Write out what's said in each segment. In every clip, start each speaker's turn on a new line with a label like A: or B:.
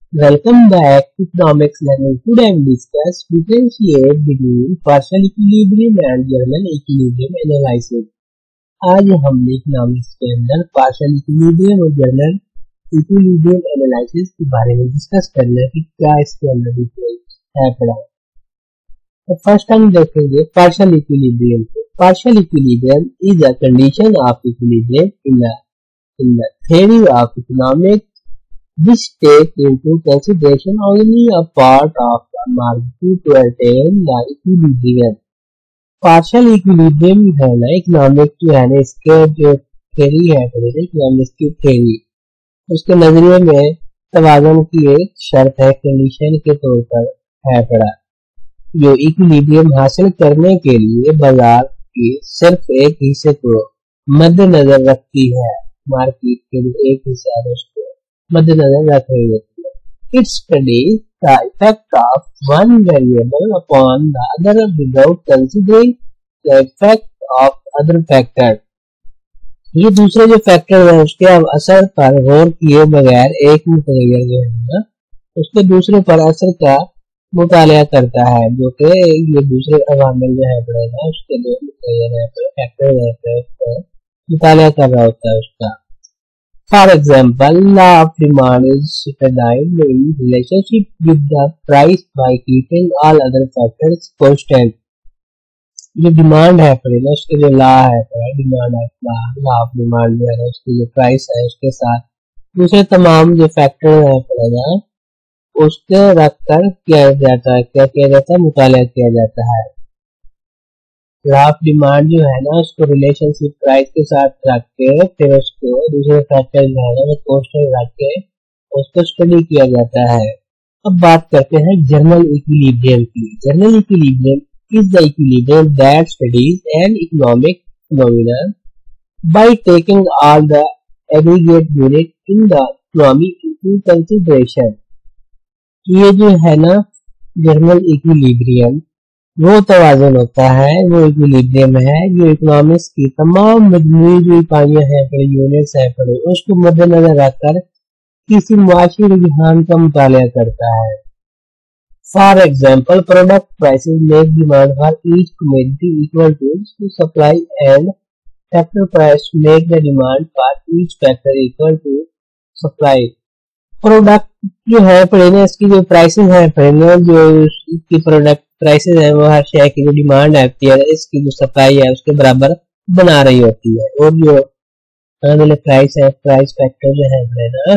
A: Welcome back to Economics Learning. Today I will discuss differentiate between partial equilibrium and general equilibrium analysis. आज हमने economics के अंदर partial equilibrium और general equilibrium analysis के बारे में डिस्कस करना है कि क्या इसके अंदर डिफरेंस है पड़ा। तो फर्स्ट हम देखेंगे पार्शियल इक्विलिब्रियम को। Partial equilibrium is a condition of equilibrium in the theory of economics which take into consideration only a part of the market to attain the equilibrium. Partial equilibrium है ना economic जो है ना इसके जो theory है economics की theory, उसके नजरिए में तवाज़ुन की एक शर्त है, कंडीशन के तौर पर है पड़ा, जो इक्विलिब्रियम हासिल करने के लिए बाजार के सिर्फ एक हिस्से को मद्देनजर रखती है, मार्केट के एक हिस्सा है उसको मद्देनजर रख रही होती है। It studies the effect of one variable upon the other without considering the effect of other factor. ये दूसरे जो फैक्टर है उसके असर पर गौर किए बगैर एक मुतग़य्यर जो है ना उसके दूसरे पर असर का मुतालिया करता है, जो कि ये दूसरे अवामिल जो है पड़ेगा उसके जो मुतग़य्यर है फैक्टर है उसका मुतालिया कर रहा होता है उसका। For example, law of demand is studied in relationship with the price by keeping all other factors constant. जो डिमांड है पड़ेगा उसके जो लॉ है डिमांड लॉ ऑफ डिमांड जो है उसकी जो प्राइस है उसके साथ दूसरे तमाम जो फैक्टर है पड़ेगा उसके रख कर किया जाता है, क्या किया जाता है, मुतालिया किया जाता है। लॉ ऑफ डिमांड जो है ना उसको रिलेशनशिप प्राइस के साथ रख के फिर उसको दूसरे फैक्टर जो है ना कांस्टेंट रख के उसको स्टडी किया जाता है। अब बात करते हैं जनरल इक्विलिब्रियम की। General equilibrium is the equilibrium that studies an economic phenomenon by taking all the aggregate unit in the economy into consideration. ये जो है ना जनरल इक्विलिब्रियम वो तवाज़ुन होता है, वो इक्विलिब्रियम है जो इकोनॉमिक्स की तमाम मजमूई जो इकाइयां हैं यूनिट्स है उसको मद्देनजर रखकर किसी मुआशी रुझान का मुतालिया करता है। For example, product prices make demand for each commodity equal to supply and factor price make the demand for each factor equal to supply. Product जो है पड़ेगा इसकी जो प्राइसेस है पड़ेगा जो इसकी प्रोडक्ट प्राइसेस है वो हर शेयर की जो डिमांड आती है इसकी जो सप्लाई है उसके बराबर बना रही होती है, और जो प्राइस है प्राइस फैक्टर जो है ना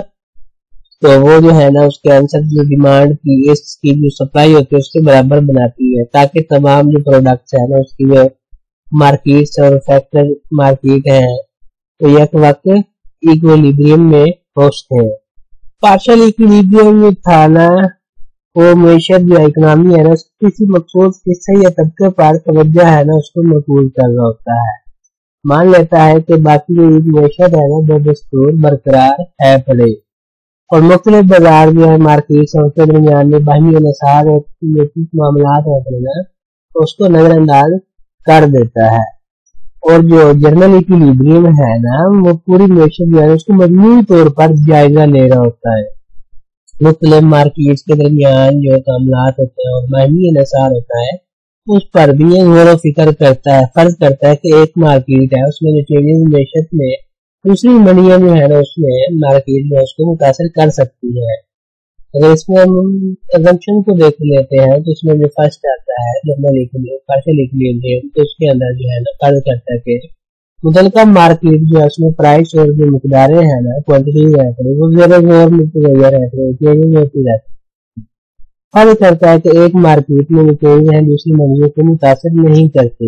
A: तो वो जो है ना उसके आंसर जो डिमांड की इसकी जो सप्लाई होती है उसके बराबर बनाती है, ताकि तमाम जो प्रोडक्ट्स है ना उसकी जो मार्केट और फैक्टर मार्केट है तो एक वक्त इक्विलिब्रियम में पहुंचते हैं। पार्शियल इक्विलिब्रियम में था ना वो मैशर जो इकोनॉमी है ना किसी मखसूस हिस्से या तबके पर तवज्जो है ना उसको मकबूल कर रहा होता है, मान लेता है कि बाकी जो मैशर है ना बदस्तूर बरकरार है पड़े, और मुख्तलिफ बाजार जो है मार्केट और उसके दरमियान में बाहमी नसार और मामला है पड़ेगा तो उसको नजरअंदाज कर देता है। और जो जनरल इक्विलिब्रियम है ना वो पूरी मैशर जो है उसको मजमूई तौर पर जायजा ले रहा होता है, मुख्तलिफ मार्केट के दरमियान जो मामलात होते हैं और बाहमी नसार होता है उस पर भी ये गौर फिक्र करता है, फर्ज करता है कि एक मार्केट है उसमें जो चेंजेस मैशर में दूसरी मंडियां जो है ना उसमें मार्केट में उसको मुतासर कर सकती है। अगर इसमें हम असम्पशन को देख लेते हैं तो इसमें जो फर्स्ट आता है जनरल इक्विलिब्रियम पार्शियल इक्विलिब्रियम तो उसके अंदर जो है ना फर्ज करता है कि मुतलका मार्केट जो है उसमें प्राइस और जो मिकदारें हैं ना क्वांटिटी है वो ज़रा मुतग़य्यर है चेंजेस होती रहती है। फर्ज करता है कि एक मार्केट में जो चेंज है दूसरी मंडियों को मुतासर नहीं करती।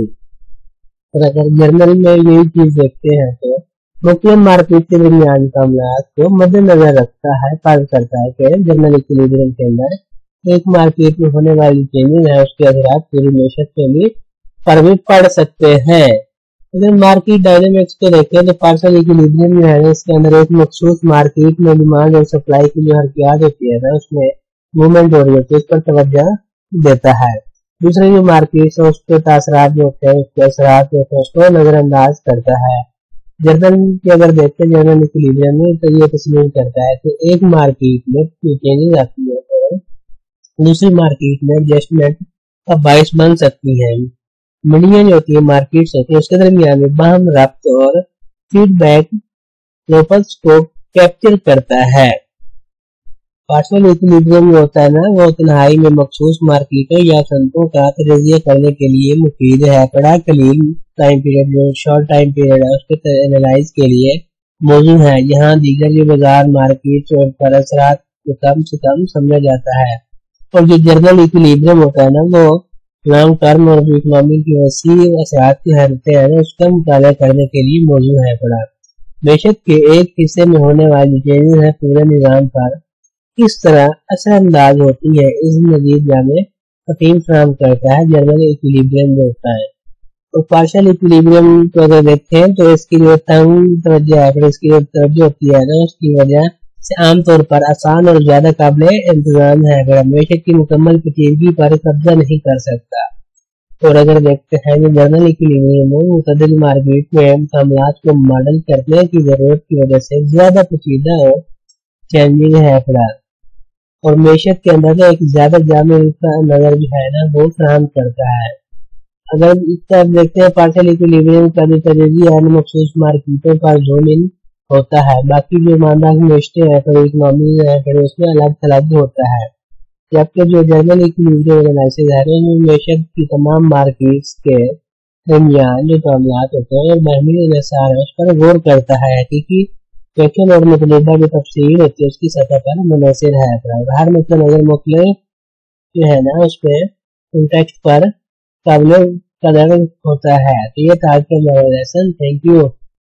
A: और अगर जनरल में यही चीज देखते हैं तो मुख्तलिफ मार्केट के दरमियान मामलात को मद्देनजर रखता है, फर्ज करता है कि जनरल इक्विलिब्रियम के अंदर एक मार्केट में होने वाली चेंजेस है उसके असरात पूरी मैशर के लिए पर भी पड़ सकते हैं। अगर मार्केट डायनेमिक्स को देखें तो पार्शियल इक्विलिब्रियम जो है इसके अंदर एक मखसूस मार्केट में डिमांड और सप्लाई की जो हरकत होती है ना उसमें मूवमेंट हो रही होती है उस पर तवज्जो देता है। दूसरे जो मार्केट है उसके तासरात जो होते हैं उसके असरात जो होते हैं उसको नजरअंदाज करता है। जर्नल की अगर देखते हैं जर्नल इक्विलिब्रियम में, तो ये तस्लीम करता है कि एक मार्केट में चेंजेस आती है तो दूसरी मार्केट में एडजस्टमेंट का बाइस बन सकती है। मीडियन जो होती है मार्केट्स होती है, उसके दरमियान में बाहम रब्त और फीडबैक लोपल्स को कैप्चर करता है। पार्शियल इक्विलिब्रियम जो होता है ना, वो तन्हाई में मखसूस मार्केटों या संतों का तजज़िया करने के लिए मुफीद है। बड़ा कलील टाइम पीरियड जो शॉर्ट टाइम पीरियड है उसके एनालाइज के लिए मौजूद है। यहाँ दीगर जो बाजार मार्केट और पर असरात को कम से कम समझा जाता है। और जो जनरल इक्विलिब्रियम होता है ना, वो लॉन्ग टर्म और इकोनॉमी की वसी असरात की हरकतें हैं उसका मुताला करने के लिए मौजूद है। बड़ा बेशक के एक हिस्से में होने वाली चेंजेस है पूरे निज़ाम पर किस तरह असरअंदाज होती है, इस मजीद जाने यकीन फराहम करता है जनरल इक्विलिब्रियम जो होता है। तो पार्शियल इक्विलिब्रियम को अगर देखें तो इसकी जो तंग तवज्जो है, फिर इसकी जो तवज्जो होती है ना, उसकी वजह से आमतौर पर आसान और ज्यादा काबिल इंतजाम है। अगर बेशक की मुकम्मल पेचीदगी पर कब्जा नहीं कर सकता। और अगर देखते हैं कि जनरल इक्विलिब्रियम मुतअद्दिद मार्केट में मामलात को मॉडल करने की जरूरत की वजह से ज्यादा पेचीदा और चैलेंजिंग है फिलहाल, और मैशत के अंदर एक ज्यादा जामे नजर जो है ना वो फराहम करता है। अगर इसका देखते हैं पार्शियल इक्विलिब्रियम का जो तजज़िया है मखसूस मार्केटों पर ज़ूम इन होता है, बाकी जो मामला मैशतें हैं फिर इकोनॉमी है फिर उसमें अलग थलग होता है। जबकि जो जनरल इक्विलिब्रियम एनालिसिस है वो मैशत की तमाम मार्केट्स के दरमियान जो मामलात होते हैं और महमी इन्हिसार है उस पर गौर करता है। हकीकी पैटर्न और मतलूबा की तफसीर होती है उसकी सतह पर मुनहसर है। हर मतलब अगर मुख्तलिफ जो है ना उसमें कॉन्टेक्स्ट पर काबिल कदर होता है। तो ये था आज का हमारा लेसन। Thank you.